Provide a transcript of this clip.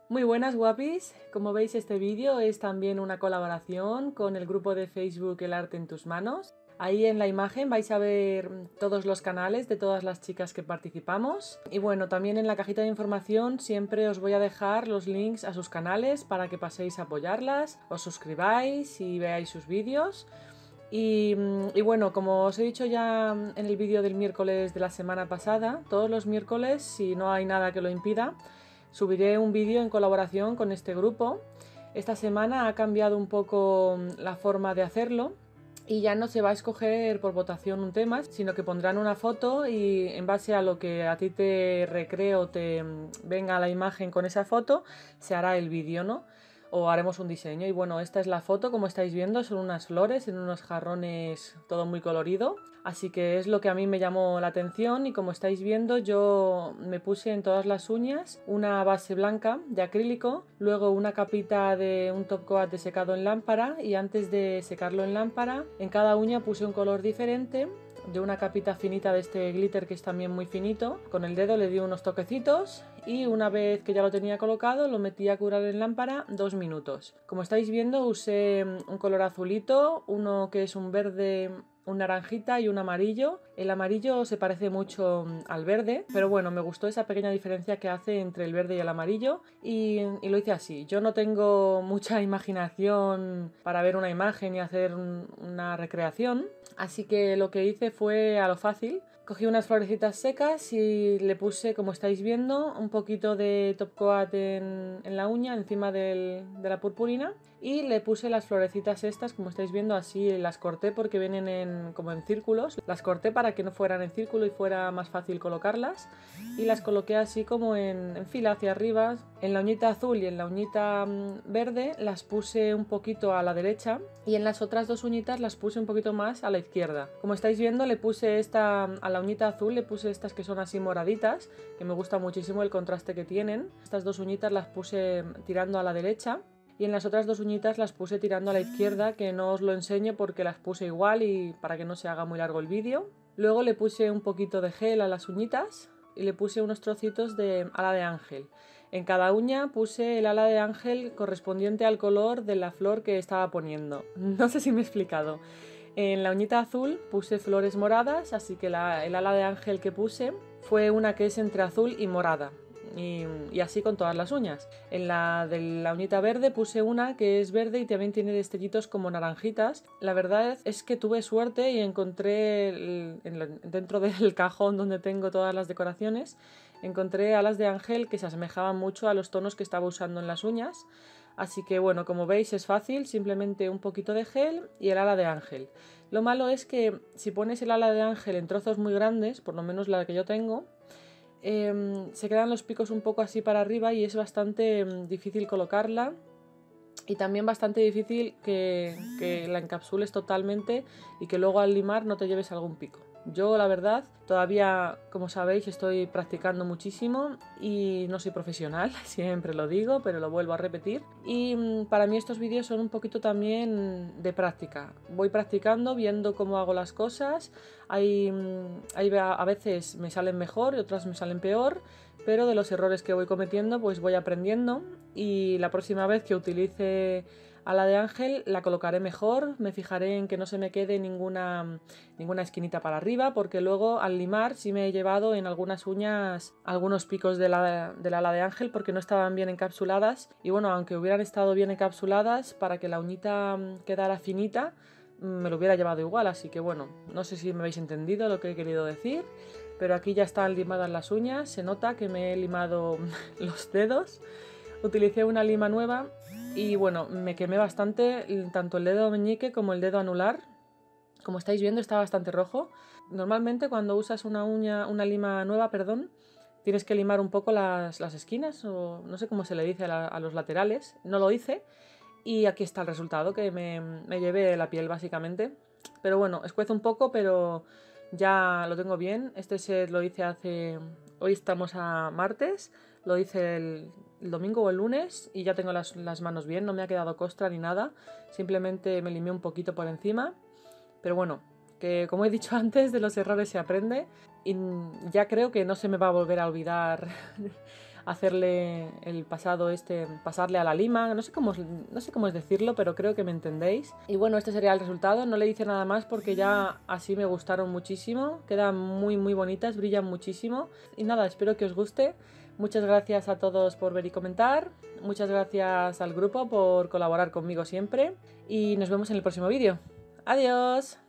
Muy buenas guapis, como veis este vídeo es también una colaboración con el grupo de Facebook El Arte en Tus Manos. Ahí en la imagen vais a ver todos los canales de todas las chicas que participamos. Y bueno, también en la cajita de información siempre os voy a dejar los links a sus canales para que paséis a apoyarlas, os suscribáis y veáis sus vídeos. Y bueno, como os he dicho ya en el vídeo del miércoles de la semana pasada, todos los miércoles, si no hay nada que lo impida, subiré un vídeo en colaboración con este grupo. Esta semana ha cambiado un poco la forma de hacerlo y ya no se va a escoger por votación un tema, sino que pondrán una foto y en base a lo que a ti te recree o te venga a la imagen con esa foto, se hará el vídeo, ¿no? O haremos un diseño. Y bueno, esta es la foto, como estáis viendo, son unas flores en unos jarrones, todo muy colorido. Así que es lo que a mí me llamó la atención y como estáis viendo yo me puse en todas las uñas una base blanca de acrílico, luego una capita de un top coat de secado en lámpara y antes de secarlo en lámpara en cada uña puse un color diferente de una capita finita de este glitter que es también muy finito. Con el dedo le di unos toquecitos y una vez que ya lo tenía colocado lo metí a curar en lámpara 2 minutos. Como estáis viendo usé un color azulito, uno que es un verde, un naranjita y un amarillo. El amarillo se parece mucho al verde, pero bueno, me gustó esa pequeña diferencia que hace entre el verde y el amarillo y lo hice así. Yo no tengo mucha imaginación para ver una imagen y hacer una recreación, así que lo que hice fue a lo fácil. Cogí unas florecitas secas y le puse, como estáis viendo, un poquito de top coat en la uña encima de la purpurina y le puse las florecitas estas, como estáis viendo, así las corté porque vienen como en círculos. Las corté para que no fueran en círculo y fuera más fácil colocarlas y las coloqué así como en fila hacia arriba. En la uñita azul y en la uñita verde las puse un poquito a la derecha y en las otras dos uñitas las puse un poquito más a la izquierda. Como estáis viendo le puse esta a la uñita azul, le puse estas que son así moraditas, que me gusta muchísimo el contraste que tienen. Estas dos uñitas las puse tirando a la derecha y en las otras dos uñitas las puse tirando a la izquierda, que no os lo enseño porque las puse igual y para que no se haga muy largo el vídeo. Luego le puse un poquito de gel a las uñitas y le puse unos trocitos de ala de ángel. En cada uña puse el ala de ángel correspondiente al color de la flor que estaba poniendo. No sé si me he explicado. En la uñita azul puse flores moradas, así que el ala de ángel que puse fue una que es entre azul y morada. Y así con todas las uñas. En la de la uñita verde puse una que es verde y también tiene destellitos como naranjitas. La verdad es que tuve suerte y encontré dentro del cajón donde tengo todas las decoraciones, encontré alas de ángel que se asemejaban mucho a los tonos que estaba usando en las uñas. Así que bueno, como veis es fácil, simplemente un poquito de gel y el ala de ángel. Lo malo es que si pones el ala de ángel en trozos muy grandes, por lo menos la que yo tengo, se quedan los picos un poco así para arriba y es bastante difícil colocarla y también bastante difícil que la encapsules totalmente y que luego al limar no te lleves algún pico. Yo la verdad todavía, como sabéis, estoy practicando muchísimo y no soy profesional, siempre lo digo, pero lo vuelvo a repetir. Y para mí estos vídeos son un poquito también de práctica. Voy practicando, viendo cómo hago las cosas. A veces me salen mejor y otras me salen peor, pero de los errores que voy cometiendo pues voy aprendiendo y la próxima vez que utilice a la de ángel la colocaré mejor, me fijaré en que no se me quede ninguna esquinita para arriba, porque luego al limar sí me he llevado en algunas uñas algunos picos del ala de ángel porque no estaban bien encapsuladas y bueno, aunque hubieran estado bien encapsuladas, para que la uñita quedara finita me lo hubiera llevado igual, así que bueno, no sé si me habéis entendido lo que he querido decir, pero aquí ya están limadas las uñas, se nota que me he limado los dedos. Utilicé una lima nueva y bueno, me quemé bastante tanto el dedo meñique como el dedo anular. Como estáis viendo está bastante rojo. Normalmente cuando usas una lima nueva, perdón, tienes que limar un poco las esquinas o no sé cómo se le dice a los laterales. No lo hice y aquí está el resultado, que me llevé la piel básicamente. Pero bueno, escuece un poco, pero ya lo tengo bien. Este set lo hice hoy estamos a martes, lo hice el domingo o el lunes y ya tengo las manos bien, no me ha quedado costra ni nada, simplemente me limé un poquito por encima, pero bueno, que como he dicho antes, de los errores se aprende y ya creo que no se me va a volver a olvidar hacerle el pasado pasarle a la lima, no sé cómo es decirlo, pero creo que me entendéis. Y bueno, este sería el resultado, no le hice nada más porque ya así me gustaron muchísimo, quedan muy muy bonitas, brillan muchísimo. Y nada, espero que os guste. Muchas gracias a todos por ver y comentar, muchas gracias al grupo por colaborar conmigo siempre y nos vemos en el próximo vídeo. ¡Adiós!